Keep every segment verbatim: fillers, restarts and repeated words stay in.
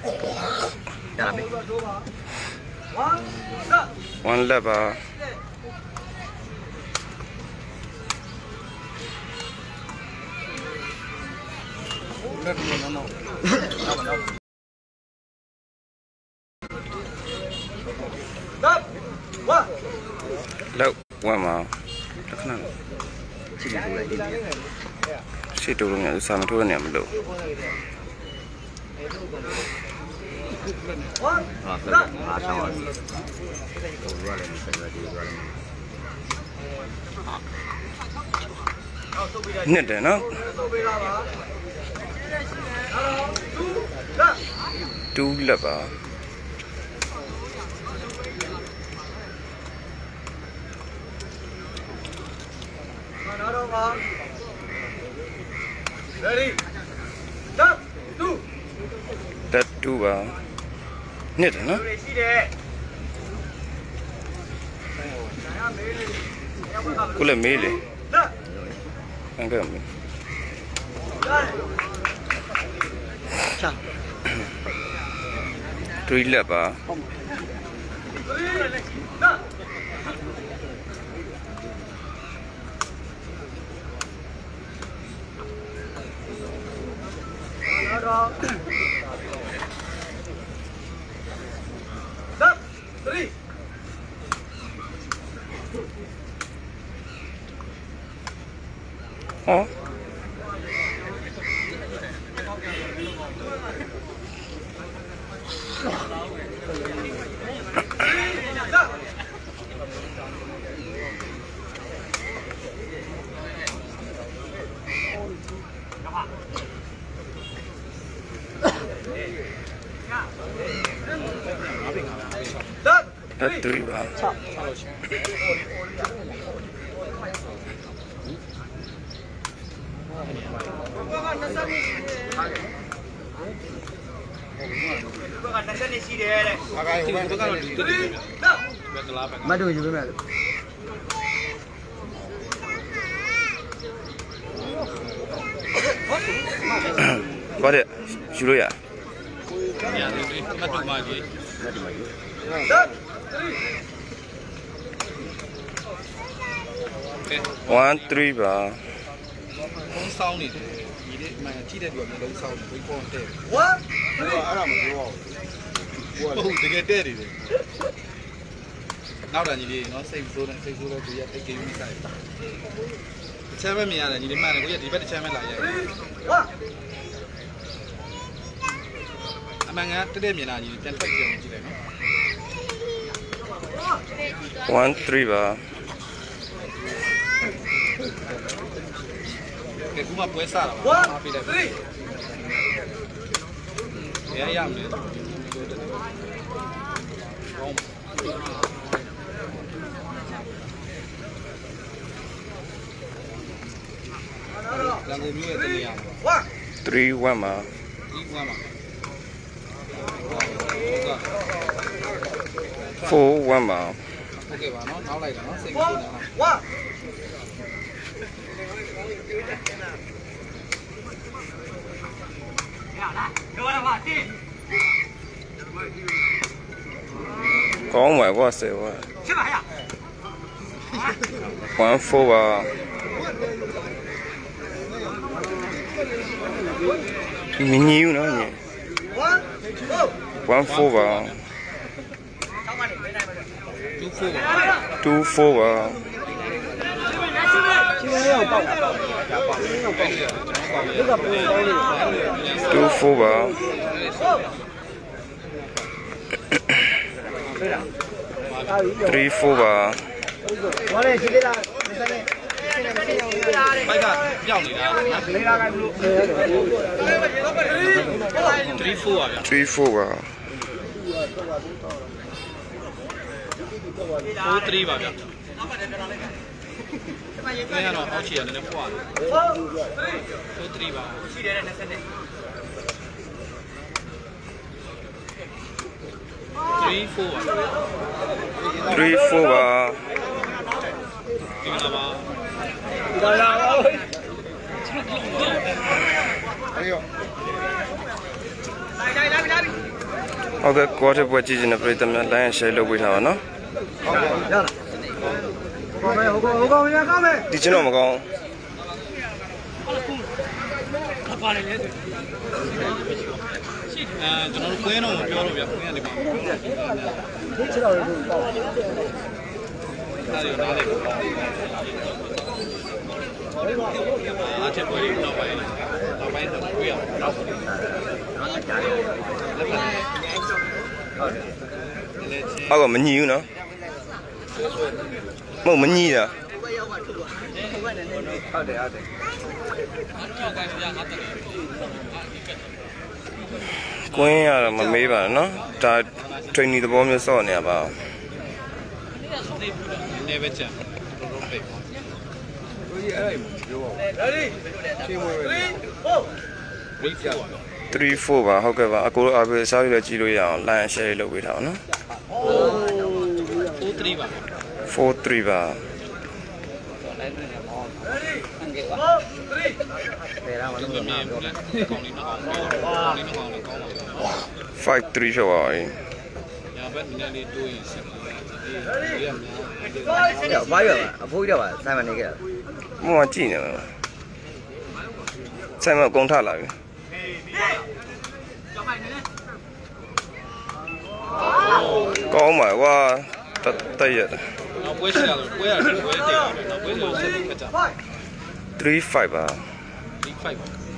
one lever. Look, one more. She told me some to an emblem. Nede, no? Two lever. Ready? Stop. Two. That two uh nede, no? Kule mele. Angka me. Three lever. Stop. Three. Oh. That three bar. Madu juga madu. Got it. Should we? Yeah, madu magi. One three bar. Long sound it. Mà chỉ để được long sound với con thế. One. Ở đâu mà vô? Wow, thế cái thế đi. Nào là gì nó xây số này, xây số là bây giờ cái cái gì sai. Chơi với mình là gì mà này, bây giờ đi bắt chơi với lại vậy. À mà nghe cái đấy mình là gì, chân phải dùng gì đấy nó. One three bar. Que kuma puede estar. One, three. Ya ya me. Lang umi itu yang. Three one bar. Three one. Four one bar. Okay, ba nó áo này là nó xinh One. One. Có ngoài quá xíu quá. One four bar. Mình nhiều nữa nhỉ. One four bar. Two four bar. Two four bar. Three four bar. Three four à? Three four bar. Four three ba kìa. Cái này nó khó chịu nên nó quá. Four three ba. Three four à? Three four bar. Cái nào ba? Rồi rồi. Đây đây đây. ဟုတ်ကဲ့ကွာတဲ့ပွဲကြည့်နေတဲ့ပြည်သူများ line share လုပ်ပေးထားပါနော်ရလားဟိုကောင်မဲဟိုကောင်ဟိုကောင်ရကောင်းမဲဒီချင်းတော့မကောင်းပါတယ်လေအဲကျွန်တော်တို့ကွင်းတော့မပြောတော့ဗျကွင်းကနေပါပြောတော့ဒီချတော့လို့ပေါ့ဒါရီနားလေးအားချက်ပွဲတော့ပိုင်းတော့ပိုင်းတော့တွေ့ရအောင်နောက်ဟုတ်တယ်အောက်ကမညီဘူးနော်မဟုတ်မညီတာဟုတ်တယ်ဟုတ်တယ်ကွင်းရတော့မမေးပါနဲ့နော်ဒါ training သဘောမျိုးစော့နေရပါနေပဲချမ်းတော်တော်ပိတ်ပါဒီအဲ့ပြောပါဦး ready ချင်းမွေးပဲဝိတ်ပြပါ three four ပါဟုတ်ကဲ့ပါအကိုတို့အားပေးစားရကြည့်လို့ရအောင် line share လုပ်ပေးထားအောင်နော် four three ပါ four three ပါတယ်လားမလို့မြင်ဘူးလားကောင်းလေးတော့ကောင်းကောင်းလေးတော့ကောင်းလေးကောင်းပါ five three ဖြစ်ပါပြီညာဘက်နည်းလေးတိုးရင်စစ်ပါဒီရများရဘာရအဖိုးရပါဆိုင်မနေခဲ့တာမမကြည့်နေမှာဆိုင်မအကုန်ထလာပြီကောင်းပါကွာတက်ရနောက်ပွဲရှိရတော့ပွဲရတယ်ပွဲတည်တယ်နောက်ပွဲဆိုစစ်ပြီးခကြ three five ပါ three five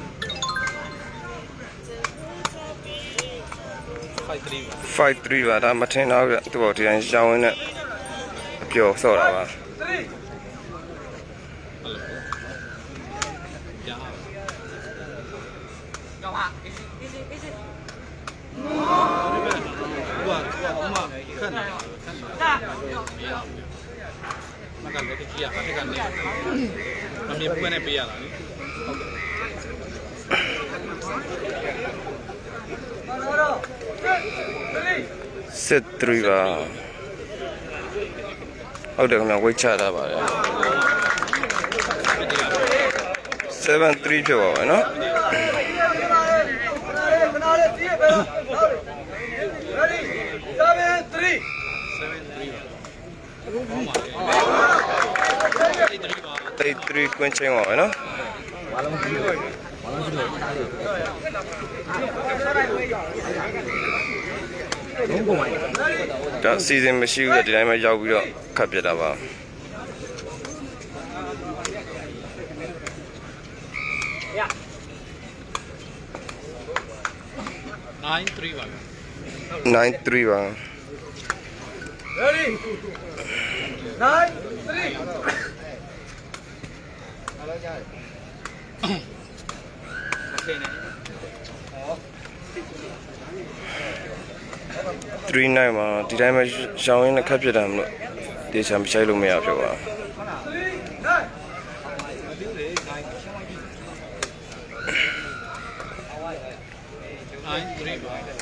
five three five three ပါဒါမထင်တော့ပြသူ့ဘောဒီတိုင်းရှောင်းရင်းနဲ့အပျော်ဆော့တာပါမကလည်းတကြီးရအထက်ကနေမမြင်ပွင့်နဲ့ပေးရတာလေ six three ပါဟုတ်တယ်ခင်ဗျဝိတ်ချတာပါတယ် seven three ဖြစ်ပါမယ်နော် ready seven three seven three eight three ကွင်းချင်းပါမယ်နော်ဘာလုံးကြည့်လို့ဘာလုံးကြည့်လို့ထားလို့လုံးကုန်ပါရဲ့ဒါစီစဉ်မရှိဘူးဒီတိုင်းမှာရောက်ပြီးတော့ခတ်ပြတာပါ nine three ပါ nine three ပါ ready nine three three nine မှာဒီတိုင်းမှာရှောင်းရင်းနဲ့ခတ်ပြတာမလို့တေချာမချိုက်လို့မရဖြစ်ပါ nine three ပါ